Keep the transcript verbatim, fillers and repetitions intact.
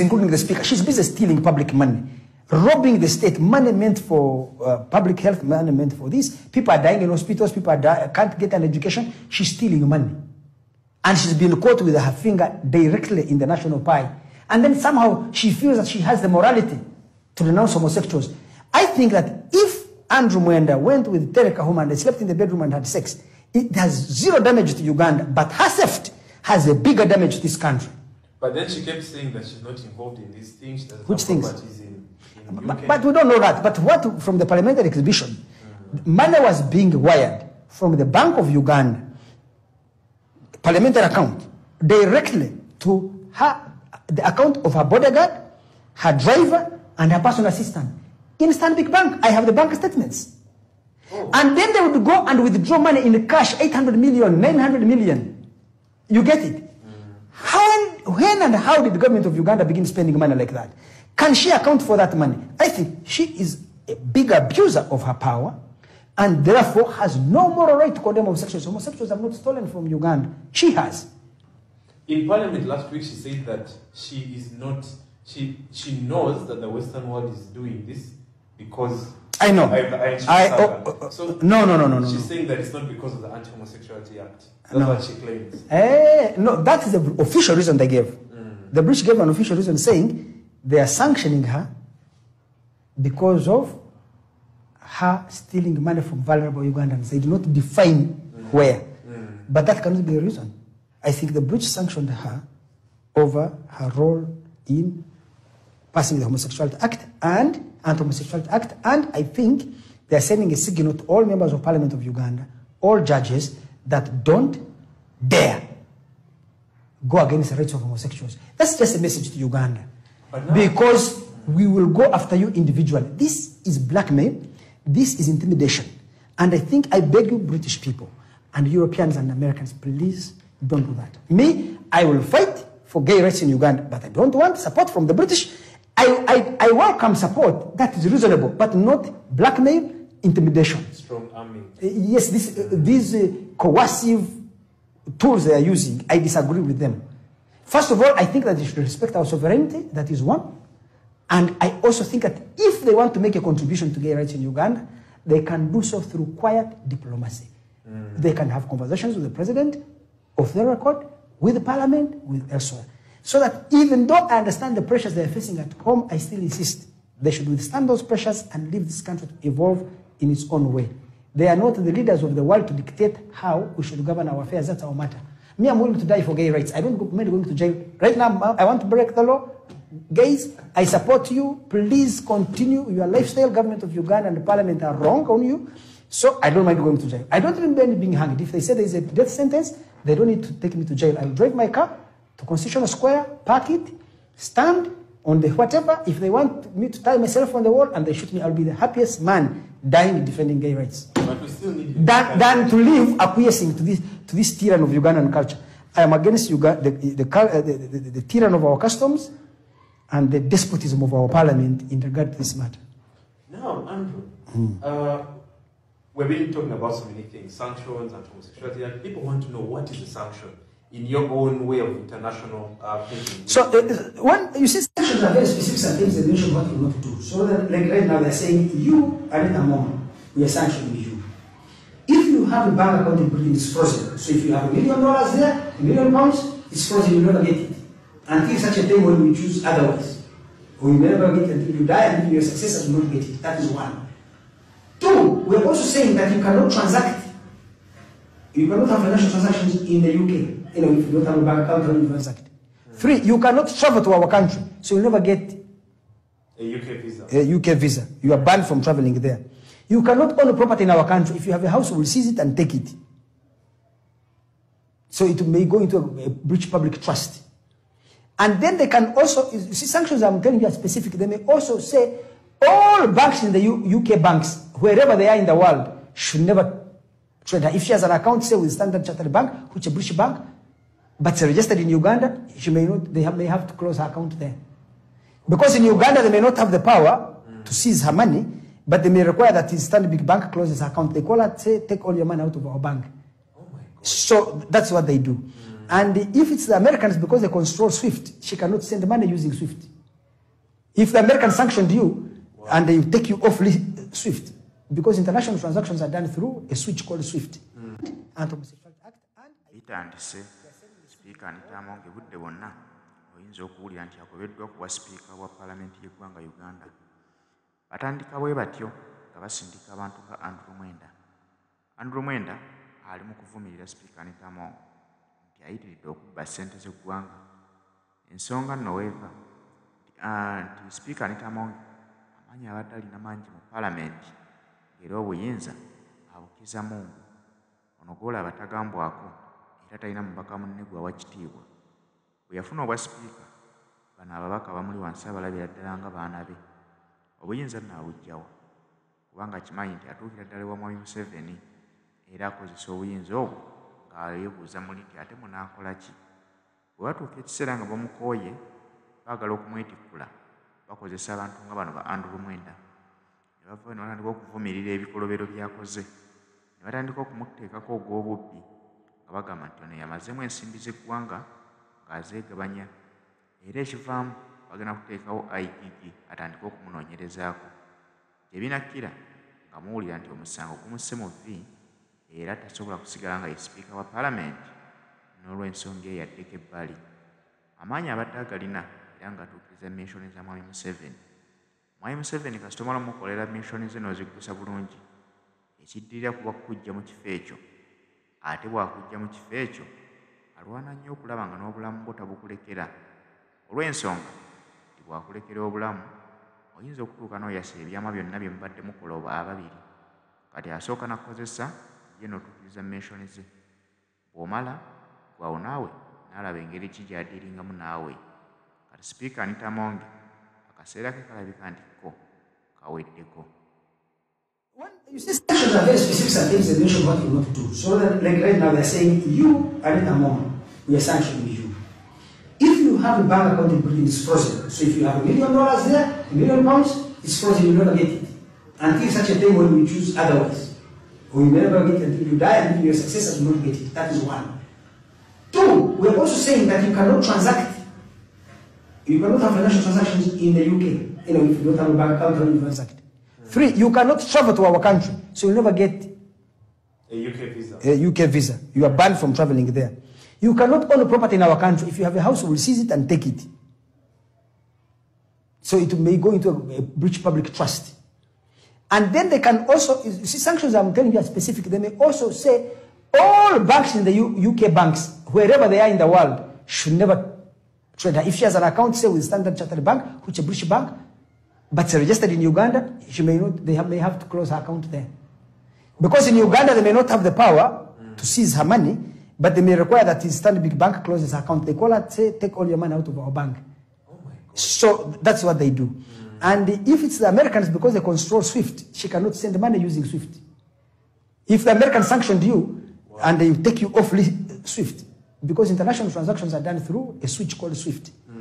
including the speaker. She's busy stealing public money, robbing the state, money meant for uh, public health, money meant for this. People are dying in hospitals, people are die, can't get an education. She's stealing money. And she's been caught with her finger directly in the national pie. And then somehow she feels that she has the morality to renounce homosexuals. I think that if Andrew Mwenda went with Terry Kahuma and they slept in the bedroom and had sex, it has zero damage to Uganda, but her theft has a bigger damage to this country. But then she kept saying that she's not involved in these things. That Which things? In, in but, but we don't know that. But what from the parliamentary exhibition, mm-hmm. money was being wired from the Bank of Uganda, parliamentary account, directly to her, the account of her bodyguard, her driver, and her personal assistant. In Stanbic Bank, I have the bank statements. Oh. And then they would go and withdraw money in cash, eight hundred million, nine hundred million. You get it? Mm. How, when and how did the government of Uganda begin spending money like that? Can she account for that money? I think she is a big abuser of her power and therefore has no moral right to condemn homosexuals. Homosexuals have not stolen from Uganda. She has. In Parliament last week, she said that she is not, she, she knows that the Western world is doing this because I know. I, I, I, oh, oh, so no, no, no, no, no. She's no. saying that it's not because of the Anti-Homosexuality Act. That's no. what she claims. Eh, no, that is the official reason they gave. Mm. The British gave an official reason saying they are sanctioning her because of her stealing money from vulnerable Ugandans. They do not define mm. where. Mm. But that cannot be a reason. I think the British sanctioned her over her role in passing the Homosexuality Act and Anti-Homosexuality Act, and I think they are sending a signal to all members of Parliament of Uganda, all judges, that don't dare go against the rights of homosexuals. That's just a message to Uganda. Because we will go after you individually. This is blackmail. This is intimidation. And I think, I beg you, British people and Europeans and Americans, please don't do that. Me, I will fight for gay rights in Uganda, but I don't want support from the British. I, I, I welcome support that is reasonable, but not blackmail, intimidation. Strong arming. Uh, yes, this, uh, these uh, coercive tools they are using, I disagree with them. First of all, I think that they should respect our sovereignty, that is one. And I also think that if they want to make a contribution to gay rights in Uganda, they can do so through quiet diplomacy. Mm. They can have conversations with the president, off the record, with the parliament, with elsewhere. So that even though I understand the pressures they are facing at home, I still insist they should withstand those pressures and leave this country to evolve in its own way. They are not the leaders of the world to dictate how we should govern our affairs. That's our matter. Me, I'm willing to die for gay rights. I don't mind going to jail. Right now, I want to break the law. Gays, I support you. Please continue. Your lifestyle, government of Uganda and the parliament are wrong on you. So I don't mind going to jail. I don't even mind being hanged. If they say there is a death sentence, they don't need to take me to jail. I'll drive my car to Constitutional Square, park it, stand on the whatever. If they want me to tie myself on the wall and they shoot me, I'll be the happiest man dying defending gay rights. But we still need you than, than to live acquiescing to this, to this tyranny of Ugandan culture. I am against Uga, the, the, the, uh, the, the, the tyranny of our customs and the despotism of our parliament in regard to this matter. Now, Andrew, hmm. uh, we've been talking about so many things, sanctions and homosexuality, and people want to know what is a sanction in your own way of international uh, thinking. So, uh, when you see sanctions are very specific and things they mention what you not do. So, that, like right now, they're saying, you, Anita Moma, we are sanctioning you. If you have a bank account in Britain, it's frozen. So, if you have a million dollars there, a million pounds, it's frozen, you never get it. Until such a time when you choose otherwise. Or you never get it until you die, and if your successors will not get it. That is one. Two, we're also saying that you cannot transact. You cannot have financial transactions in the U K. You know, if you don't have a bank account, you transact. Mm. Three, you cannot travel to our country, so you'll never get a U K visa. A U K visa. You are banned from traveling there. You cannot own a property in our country. If you have a house, we will seize it and take it. So it may go into a, a breach public trust. And then they can also, you see, sanctions I'm telling you are specific. They may also say all banks in the U, UK banks, wherever they are in the world, should never trade her. If she has an account, say with Standard Chartered Bank, which is a British bank, but it's registered in Uganda, she may not, they have, may have to close her account there. Because in Uganda, they may not have the power mm. to seize her money, but they may require that his Standard Bank closes her account. They call her, say, take all your money out of our bank. Oh my God. So that's what they do. Mm. And if it's the Americans, because they control SWIFT, she cannot send money using SWIFT. If the Americans sanctioned you, wow. and they take you off SWIFT, because international transactions are done through a switch called SWIFT. Mm. Anti-Homosexuality Act. Itandise Speaker Anita Amongi budde bonna oyinza okuwulira nti agobeddwa kuwa Speaker wa Parliament y'eggwanga Uganda. Batandika bwe batyo nga basindika abantu nga Andrew Mwenda. Andrew Mwenda ali mu kuvumirira Speaker Anita Amongi nti ayitiridde okubba ssente z'eggwanga. Ensonga nno weeva nti Speaker Anita Amongi amanyi abadde alina mangi mu Parliament era obuyinza abukiza Mungu. Ono gw'olaba tagambwako era talina mubaka munne gwa wa kitiibwa. Bwe yafuna obwa Speaker, bano ababaka bamuli wansi abalabira ddala nga baana be. Obuyinza nno abugyawa kubanga akimanyi nti atuukira ddala ewa Mwami Museveni era akozesa obuyinza obwo nga yeebuuza muli nti ate munaakola ki? Bwe batuuka ekiseera nga bamukooye baagala okumwetikkula bakozesa abantu nga bano ba Andrew Mwenda. Ne bava ne batandika okuvumirira ebikolobero by'akoze. Ne batandika okumuteekako ogw'obubbi nga bagamba nti ono yamazeemu ensimbi z'eggwanga ng'azeegabanya era ekivaamu bagenda kuteekawo I G G atandike okumunoonyerezaako. Gye binakkira nga muwulira nti omusango gumusse mu vvi era tasobola kusigala nga ye Speaker wa Parliament n'olw'ensonga eyo yaddeko ebbali. Amaanyi abadde agalina era ng'atuukiriza missoni za Mwami Museveni. Mwami Museveni kasita omala omukolera missoni ze n'oziggusa bulungi, ekiddirira kuba kukujja mu kifo ekyo. Ate bw'akujja mu kifo ekyo alwana nnyo okulaba nga n'obulamu bwo tabukulekera. Olw'ensonga nti bw'akulekera obulamu oyinza okutuuka n'oyasa ebyama byonna bye mubadde mukola oba ababiri. Kati asooka nakozesa ye n'otuukiriza missoni ze. Bw'omala gwawo naawe n'alaba engeri ki gy'adiiringamu naawe. Kati Speaker Anita Amongi akaseera ke kalabika nti ko kaweddeko. You see, sanctions are very specific sometimes they mention what you want to do. So that, like right now they're saying, you, Anita Amongi, we are sanctioning you. If you have a bank account in Britain, it's frozen. So if you have a million dollars there, a million pounds, it's frozen, you never get it. Until such a day when you choose otherwise. Or you never get it until you die and your successors will not get it. That is one. Two, we're also saying that you cannot transact. You cannot have financial transactions in the U K. You know, if you don't have a bank account, you don't transact. Three, you cannot travel to our country, so you'll never get a U K visa. A U K visa. You are banned from traveling there. You cannot own a property in our country. If you have a house, we'll seize it and take it. So it may go into a, a breach public trust. And then they can also, you see, sanctions I'm telling you are specific. They may also say all banks in the U UK banks, wherever they are in the world, should never trade her. If she has an account, say with Standard Chartered Bank, which is a British bank, but it's registered in Uganda, she may not, they have, may have to close her account there. Because in Uganda, they may not have the power mm. to seize her money, but they may require that his Standard Bank closes her account. They call her, say, take all your money out of our bank. Oh my God. So that's what they do. Mm. And if it's the Americans, because they control SWIFT, she cannot send money using SWIFT. If the Americans sanctioned you, wow. and they take you off SWIFT, because international transactions are done through a switch called SWIFT.